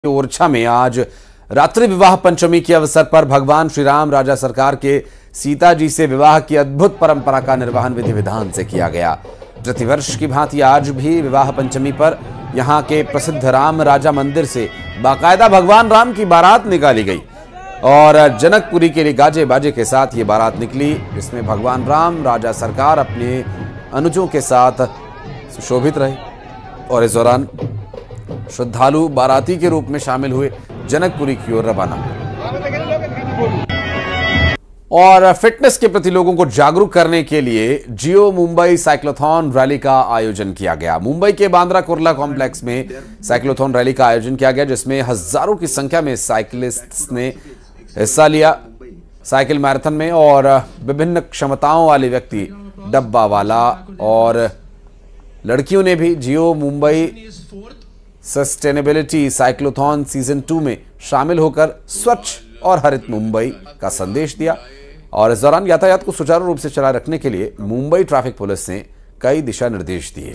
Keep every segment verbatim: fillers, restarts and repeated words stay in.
ओरछा में आज रात्रि विवाह पंचमी के अवसर पर भगवान श्री राम राजा सरकार के सीता जी से विवाह की अद्भुत परंपरा का निर्वहन विधि विधान से किया गया। प्रतिवर्ष की भांति आज भी विवाह पंचमी पर यहां के प्रसिद्ध राम राजा मंदिर से बाकायदा भगवान राम की बारात निकाली गई और जनकपुरी के लिए गाजे बाजे के साथ ये बारात निकली, जिसमें भगवान राम राजा सरकार अपने अनुजों के साथ सुशोभित रहे और इस दौरान श्रद्धालु बाराती के रूप में शामिल हुए जनकपुरी की ओर रवाना हुए। और फिटनेस के प्रति लोगों को जागरूक करने के लिए जियो मुंबई साइक्लोथॉन रैली का आयोजन किया गया। मुंबई के बांद्रा कुर्ला कॉम्प्लेक्स में साइक्लोथॉन रैली का आयोजन किया गया, जिसमें हजारों की संख्या में साइकिलिस्ट्स ने हिस्सा लिया साइकिल मैराथन में और विभिन्न क्षमताओं वाले व्यक्ति, डब्बा वाला और लड़कियों ने भी Jio Mumbai sustainability cyclothon season two में शामिल होकर स्वच्छ और हरित मुंबई का संदेश दिया। और इस दौरान यातायात को सुचारू रूप से चलाए रखने के लिए मुंबई ट्रैफिक पुलिस ने कई दिशा निर्देश दिए।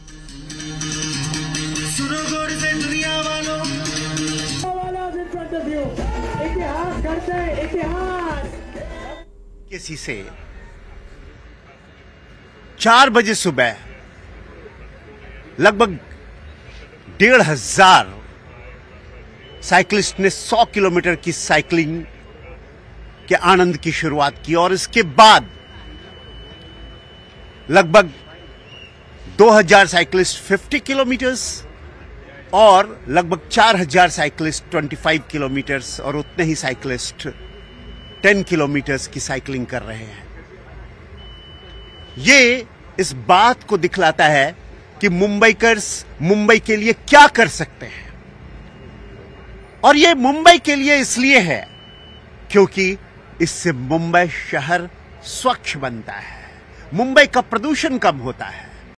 किसी से चार बजे सुबह लगभग डेढ़ हजार साइकिलिस्ट ने सौ किलोमीटर की साइकिलिंग के आनंद की शुरुआत की और इसके बाद लगभग दो हज़ार साइकिलिस्ट पचास किलोमीटर्स और लगभग चार हज़ार साइकिलिस्ट पच्चीस किलोमीटर्स और उतने ही साइकिलिस्ट दस किलोमीटर्स की साइकिलिंग कर रहे हैं। ये इस बात को दिखलाता है कि मुंबईकर्स मुंबई के लिए क्या कर सकते हैं, और ये मुंबई के लिए इसलिए है क्योंकि इससे मुंबई शहर स्वच्छ बनता है, मुंबई का प्रदूषण कम होता है।